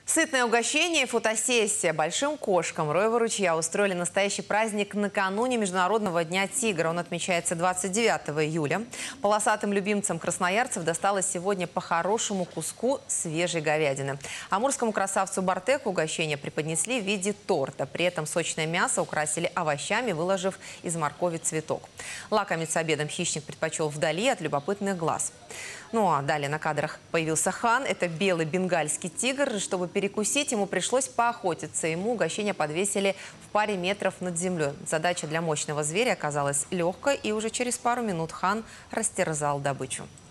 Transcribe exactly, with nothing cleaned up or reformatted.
Сытное угощение и фотосессия. Большим кошкам Роева ручья устроили настоящий праздник накануне Международного дня тигра. Он отмечается двадцать девятого июля. Полосатым любимцам красноярцев досталось сегодня по хорошему куску свежей говядины. Амурскому красавцу Бартеку угощение преподнесли в виде торта. При этом сочное мясо украсили овощами, выложив из моркови цветок. Лакомиться обедом хищник предпочел вдали от любопытных глаз. Ну а далее на кадрах появился хан. Это белый бенгальский тигр. Чтобы перекусить, ему пришлось поохотиться. Ему угощение подвесили в паре метров над землей. Задача для мощного зверя оказалась легкой, и уже через пару минут хан растерзал добычу.